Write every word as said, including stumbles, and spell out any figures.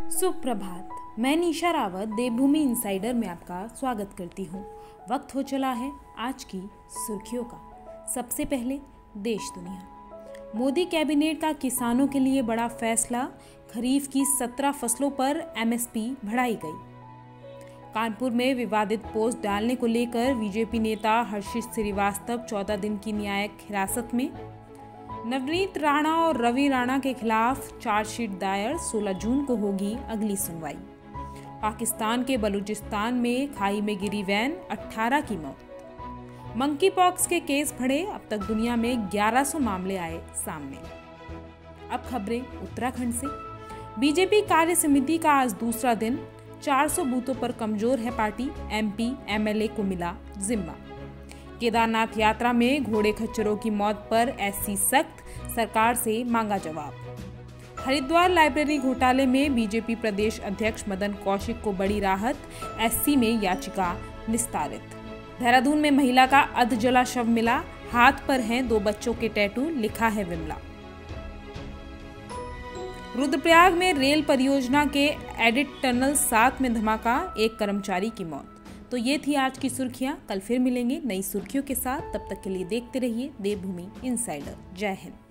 सुप्रभात। मैं निशा रावत देवभूमि इनसाइडर में आपका स्वागत करती हूँ। वक्त हो चला है आज की सुर्खियों का। सबसे पहले देश दुनिया। मोदी कैबिनेट का किसानों के लिए बड़ा फैसला, खरीफ की सत्रह फसलों पर एमएसपी बढ़ाई गई। कानपुर में विवादित पोस्ट डालने को लेकर बीजेपी नेता हर्षित श्रीवास्तव चौदह दिन की न्यायिक हिरासत में। नवनीत राणा और रवि राणा के खिलाफ चार्जशीट दायर, सोलह जून को होगी अगली सुनवाई। पाकिस्तान के बलूचिस्तान में खाई में गिरी वैन, अठारह की मौत। मंकी पॉक्स के केस बढ़े, अब तक दुनिया में ग्यारह सौ मामले आए सामने। अब खबरें उत्तराखंड से। बीजेपी कार्य समिति का आज दूसरा दिन। चार सौ बूथों पर कमजोर है पार्टी, एमपी एमएलए को मिला जिम्मा। केदारनाथ यात्रा में घोड़े खच्चरों की मौत पर एससी सख्त, सरकार से मांगा जवाब। हरिद्वार लाइब्रेरी घोटाले में बीजेपी प्रदेश अध्यक्ष मदन कौशिक को बड़ी राहत, एससी में याचिका निस्तारित। देहरादून में महिला का अधजला शव मिला, हाथ पर हैं दो बच्चों के टैटू, लिखा है विमला। रुद्रप्रयाग में रेल परियोजना के एडिट टनल सात में धमाका, एक कर्मचारी की मौत। तो ये थी आज की सुर्खियां। कल फिर मिलेंगे नई सुर्खियों के साथ। तब तक के लिए देखते रहिए देवभूमि इनसाइडर। जय हिंद।